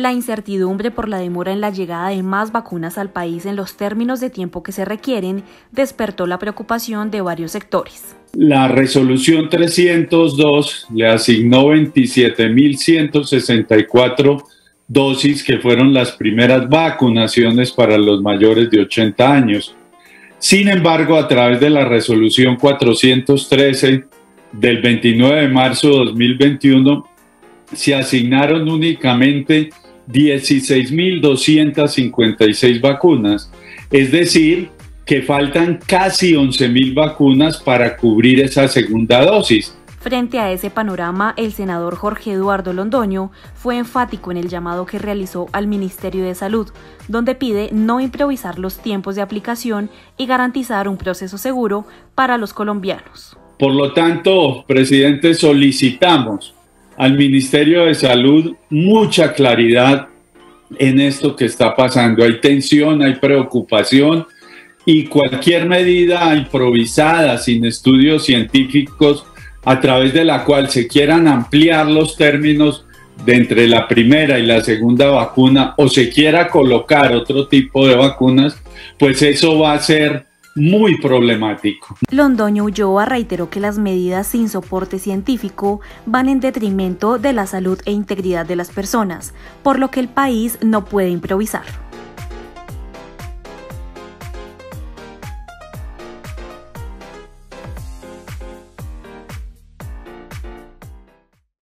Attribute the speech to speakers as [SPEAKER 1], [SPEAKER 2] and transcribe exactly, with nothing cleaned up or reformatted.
[SPEAKER 1] La incertidumbre por la demora en la llegada de más vacunas al país en los términos de tiempo que se requieren despertó la preocupación de varios sectores.
[SPEAKER 2] La resolución trescientos dos le asignó veintisiete mil ciento sesenta y cuatro dosis que fueron las primeras vacunaciones para los mayores de ochenta años. Sin embargo, a través de la resolución cuatrocientos trece del veintinueve de marzo de dos mil veintiuno, se asignaron únicamente dieciséis mil doscientas cincuenta y seis vacunas, es decir, que faltan casi once mil vacunas para cubrir esa segunda dosis.
[SPEAKER 1] Frente a ese panorama, el senador Jorge Eduardo Londoño fue enfático en el llamado que realizó al Ministerio de Salud, donde pide no improvisar los tiempos de aplicación y garantizar un proceso seguro para los colombianos.
[SPEAKER 2] Por lo tanto, presidente, solicitamos al Ministerio de Salud mucha claridad en esto que está pasando. Hay tensión, hay preocupación y cualquier medida improvisada, sin estudios científicos, a través de la cual se quieran ampliar los términos de entre la primera y la segunda vacuna o se quiera colocar otro tipo de vacunas, pues eso va a ser muy problemático.
[SPEAKER 1] Londoño Ulloa reiteró que las medidas sin soporte científico van en detrimento de la salud e integridad de las personas, por lo que el país no puede improvisar.